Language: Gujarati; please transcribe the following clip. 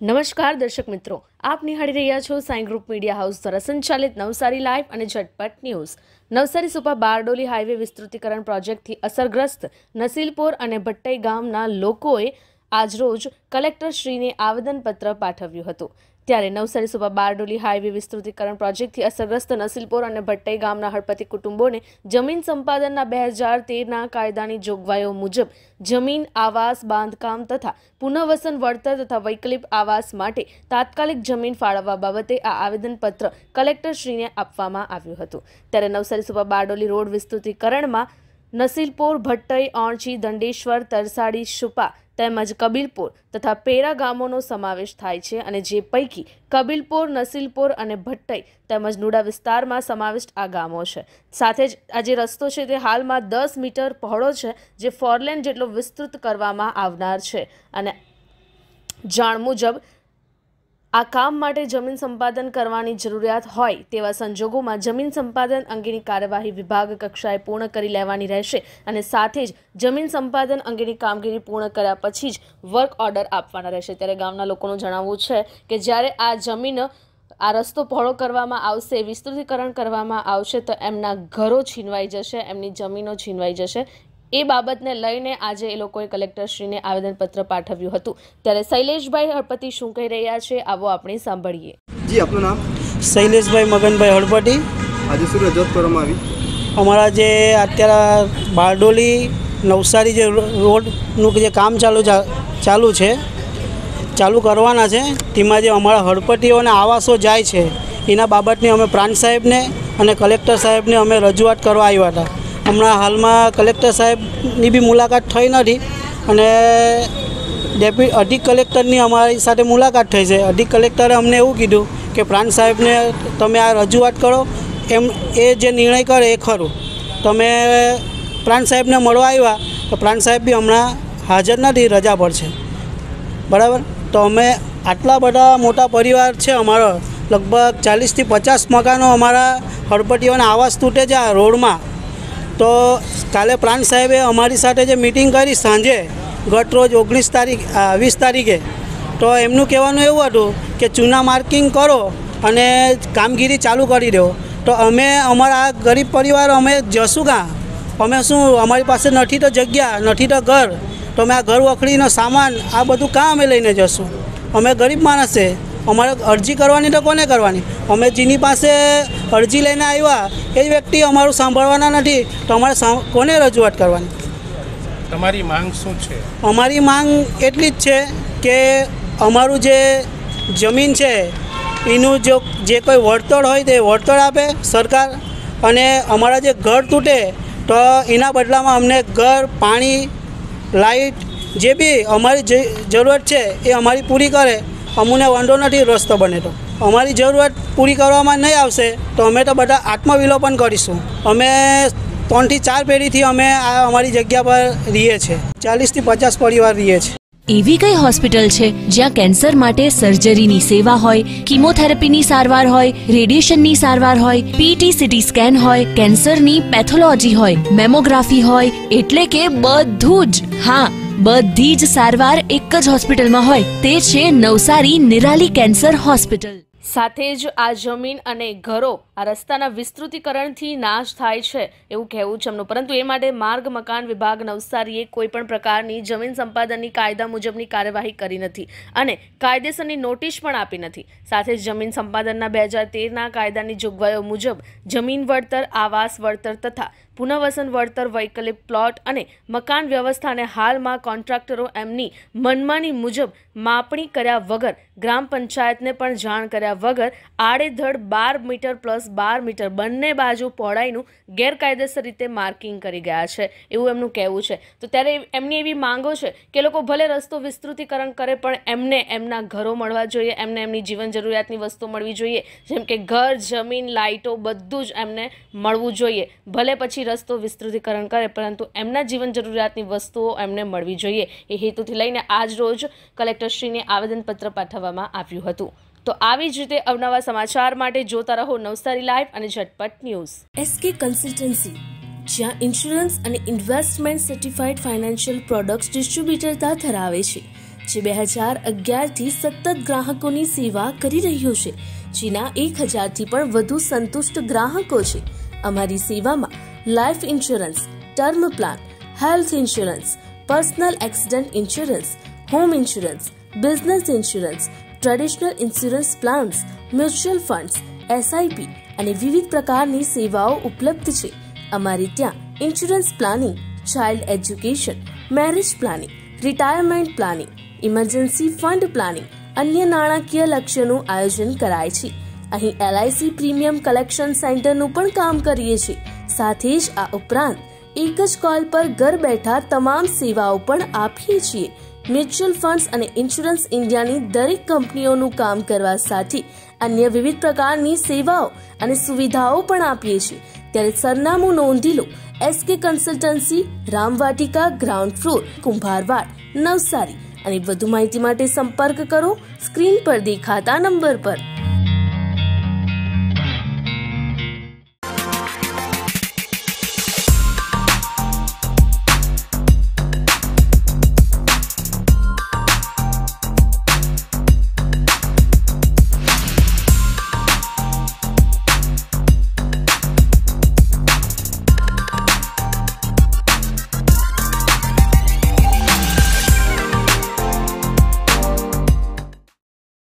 નમસ્કાર દર્શક મિત્રો, આપ નિહાળી રહ્યા છો સાઈ ગ્રુપ મીડિયા હાઉસ દ્વારા સંચાલિત નવસારી લાઈવ અને ઝટપટ ન્યૂઝ। નવસારી સુપા બારડોલી હાઈવે વિસ્તૃતિકરણ પ્રોજેક્ટથી અસરગ્રસ્ત નસીલપોર અને ભટ્ટઈ ગામના લોકોએ આજરોજ કલેક્ટરશ્રીને આવેદનપત્ર પાઠવ્યું હતું। ત્યારે નવસારી સુપા બારડોલી હાઈવે વિસ્તૃતિકરણ પ્રોજેક્ટથી અસરગ્રસ્ત નસીલપોર અને ભટ્ટઈ ગામના હળપતિ કુટુંબોને જમીન સંપાદનના 2013ના કાયદાની જોગવાઈઓ મુજબ જમીન, આવાસ, બાંધકામ તથા પુનઃવસન વળતર તથા વૈકલ્પિક આવાસ માટે તાત્કાલિક જમીન ફાળવવા બાબતે આ આવેદનપત્ર કલેક્ટરશ્રીને આપવામાં આવ્યું હતું। ત્યારે નવસારી સુપા બારડોલી રોડ વિસ્તૃતિકરણમાં નસીલપોર, ભટ્ટઈ, ઓણચી, દંડેશ્વર, તરસાડી, સુપા તેમજ કબીલપુર તથા પેરા ગામોનો સમાવેશ થાય છે અને જે પૈકી કબીલપુર, નસીલપોર અને ભટ્ટઈ તેમજ નુડા વિસ્તારમાં સમાવિષ્ટ આ ગામો છે। સાથે જ આ જે રસ્તો છે તે હાલમાં 10 મીટર પહોળો છે, જે 4 લેન જેટલો વિસ્તૃત કરવામાં આવનાર છે અને જાણ મુજબ આ કામ માટે જમીન સંપાદન કરવાની જરૂરિયાત હોય તેવા સંજોગોમાં જમીન સંપાદન અંગેની કાર્યવાહી વિભાગ કક્ષાએ પૂર્ણ કરી લેવાની રહેશે અને સાથે જ જમીન સંપાદન અંગેની કામગીરી પૂર્ણ કર્યા પછી જ વર્ક ઓર્ડર આપવાના રહેશે। ત્યારે ગામના લોકોનું જણાવવું છે કે જ્યારે આ જમીન આ રસ્તો પહોળો કરવામાં આવશે, વિસ્તૃતિકરણ કરવામાં આવશે તો એમના ઘરો છીનવાઈ જશે, એમની જમીનો છીનવાઈ જશે। એ બાબતને લઈને આજે એ લોકોએ કલેક્ટરશ્રીને આવેદનપત્ર પાઠવ્યું હતું। ત્યારે શૈલેષભાઈ હળપતિ શું કહી રહ્યા છે, આવો આપણે સાંભળીએ। જી, આપનું નામ? શૈલેષભાઈ મગનભાઈ હળપતિ। આજે શું રજૂઆત કરવામાં આવી? અમારા જે અત્યારે બારડોલી નવસારી જે રોડનું જે કામ ચાલુ કરવાના છે, તેમાં જે અમારા હળપતિઓને આવાસો જાય છે એના બાબતની અમે પ્રાંત સાહેબને અને કલેક્ટર સાહેબને અમે રજૂઆત કરવા આવ્યા હતા। હમણાં હાલમાં કલેક્ટર સાહેબની બી મુલાકાત થઈ નથી અને અધિક કલેક્ટરની અમારી સાથે મુલાકાત થઈ છે। અધિક કલેક્ટરે અમને એવું કીધું કે પ્રાંત સાહેબને તમે આ રજૂઆત કરો, એમ એ જે નિર્ણય કરે એ ખરું। તમે પ્રાંત સાહેબને મળવા આવ્યા તો પ્રાંત સાહેબ બી હમણાં હાજર નથી, રજા પર છે, બરાબર। તો અમે આટલા બધા મોટા પરિવાર છે અમારો, લગભગ 40થી 50 મકાનો અમારા હળપતિઓને આવાસ તૂટે છે આ રોડમાં। તો કાલે પ્રાંત સાહેબે અમારી સાથે જે મિટિંગ કરી સાંજે ગત રોજ 20 તારીખે, તો એમનું કહેવાનું એવું હતું કે ચૂના માર્કિંગ કરો અને કામગીરી ચાલુ કરી દો। તો અમે અમારા ગરીબ પરિવાર અમે જશું કાં? અમે શું, અમારી પાસે નથી તો જગ્યા, નથી તો ઘર, તો અમે આ ઘર વખરીનો સામાન આ બધું કાં અમે લઈને જશું? અમે ગરીબ માણસ છે, અમારે અરજી કરવાની તો કોને કરવાની? અમે જેની પાસે અરજી લઈને આવ્યા એ જ વ્યક્તિ અમારું સાંભળવાના નથી, તો અમારે કોને રજૂઆત કરવાની? તમારી માંગ શું છે? અમારી માંગ એટલી જ છે કે અમારું જે જમીન છે એનું જે કોઈ વળતર હોય તે વળતર આપે સરકાર, અને અમારા જે ઘર તૂટે તો એના બદલામાં અમને ઘર, પાણી, લાઇટ જે બી અમારી જરૂરત છે એ અમારી પૂરી કરે। અમને વાંધો નથી રસ્તો બને તો, અમારી જરૂરત પૂરી કરવામાં નહીં આવશે તો અમે તો બધા આત્મવિલોપન કરીશું। અમે 3 થી 4 પેઢીથી અમે આ અમારી જગ્યા પર રહીએ છીએ, 40 થી 50 પરિવાર રહીએ છીએ। એવી કઈ હોસ્પિટલ છે જ્યાં કેન્સર માટે સર્જરીની સેવા હોય, કીમોથેરાપીની સારવાર હોય, રેડિયેશનની સારવાર હોય, પીટી સીટી સ્કેન હોય, કેન્સરની પેથોલોજી હોય, મેમોગ્રાફી હોય, એટલે કે બધું જ, હા બધી જ સારવાર એક જ હોસ્પિટલમાં હોય, તે છે નવસારી નિરાલી કેન્સર હોસ્પિટલ। સાથે જ આ જમીન અને ઘરો આ રસ્તાના વિસ્તૃતિકરણથી નાશ થાય છે એવું કહેવું છે એમનું, પરંતુ એ માટે માર્ગ મકાન વિભાગ નવસારીએ કોઈ પણ પ્રકારની જમીન સંપાદનની કાયદા મુજબની કાર્યવાહી કરી નથી અને કાયદેસરની નોટિસ પણ આપી નથી। સાથે જ જમીન સંપાદનના 2013ના કાયદાની જોગવાઈઓ મુજબ જમીન વળતર, આવાસ વળતર તથા પુનઃવસન વળતર, વૈકલ્પિક પ્લોટ અને મકાન વ્યવસ્થાને હાલમાં કોન્ટ્રાક્ટરો એમની મનમાની મુજબ માપણી કર્યા વગર, ગ્રામ પંચાયતને પણ જાણ કર્યા વગર આડેધડ 12 મીટર પ્લસ 12 મીટર બંને બાજુ પહોળાઈનું ગેરકાયદેસર રીતે માર્કિંગ કરી ગયા છે એવું એમનું કહેવું છે। તો ત્યારે એમની એવી માંગો છે કે લોકો ભલે રસ્તો વિસ્તૃતિકરણ કરે પણ એમને એમના ઘરો મળવા જોઈએ, એમને એમની જીવન જરૂરિયાતની વસ્તુ મળવી જોઈએ, જેમ કે ઘર, જમીન, લાઇટો બધું જ એમને મળવું જોઈએ। ભલે પછી રસ્તો વિસ્તૃતિકરણ કરે પરંતુ એમના જીવન જરૂરિયાતની વસ્તુઓ એમને મળવી જોઈએ। એ હેતુથી લઈને આજ રોજ કલેક્ટરશ્રીને આવેદનપત્ર પાઠવવામાં આવ્યું હતું। તો આવી જ રીતે અવનવા સમાચાર માટે જોતા રહો નવસારી લાઈવ અને ઝટપટ ન્યૂઝ। એસકે કન્સલ્ટન્સી, જ્યાં ઇન્સ્યોરન્સ અને ઇન્વેસ્ટમેન્ટ સર્ટિફાઈડ ફાઇનાન્શિયલ પ્રોડક્ટ્સ ડિસ્ટ્રીબ્યુટરતા ધરાવે છે। જે 2011થી સતત ગ્રાહકોની સેવા કરી રહ્યો છે, જેના 1000થી પણ વધુ સંતુષ્ટ ગ્રાહકો છે. અમારી સેવામાં life insurance, term plan, health insurance, personal accident insurance, home insurance, business insurance, traditional insurance plans, mutual funds, SIP અને વિવિધ પ્રકારની સેવાઓ ઉપલબ્ધ છે. અમારે ત્યાં insurance planning, child education, marriage planning, retirement planning, emergency fund planning, અન્ય નાણાકીય લક્ષ્યનું આયોજન કરાય છે. અહીં LIC પ્રીમિયમ કલેક્શન સેન્ટરનું પણ કામ કરીએ છીએ. સાથે જ આ ઉપરાંત એક જ કોલ પર ઘર બેઠા તમામ સેવાઓ પણ આપીએ છીએ. મ્યુચ્યુઅલ ફંડ્સ અને ઇન્સ્યોરન્સ ઇન્ડિયાની દરેક કંપનીઓનું કામ કરવા સાથે અન્ય વિવિધ પ્રકારની સેવાઓ અને સુવિધાઓ પણ આપીએ છીએ. ત્યારે સરનામું નોંધી લો. SK consultancy, Ramvatika, ground floor, Kumbharvad, Navsari. અને વધુ માહિતી માટે સંપર્ક કરો સ્ક્રીન પર દેખાતા નંબર પર.